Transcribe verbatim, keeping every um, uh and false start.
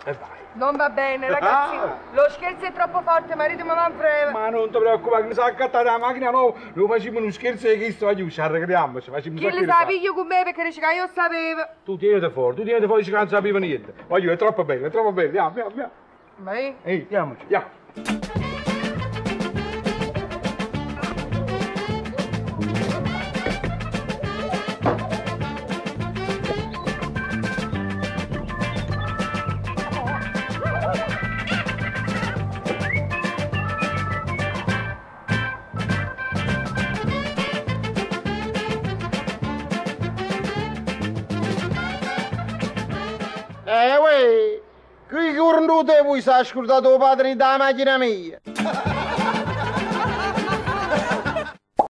E vai. Non va bene, ragazzi. Ah. Lo scherzo è troppo forte, marito mi manfreva. Ma non ti preoccupare, che sa accattare la macchina, no, lo facciamo uno scherzo e che sto aiuto, ci arregriamoci, facciamo Chi le sa piglio con me perché dice che io sapevo. Tu tieniti fuori, tu tieniti fuori, dici che non sapevo niente. Voglio, è troppo bello, è troppo bello, andiamo, andiamo, andiamo. Vai. Ehi, andiamoci, andiamo. Eh, uè, qui cornuto e voi sta ascoltando il padre della macchina mia.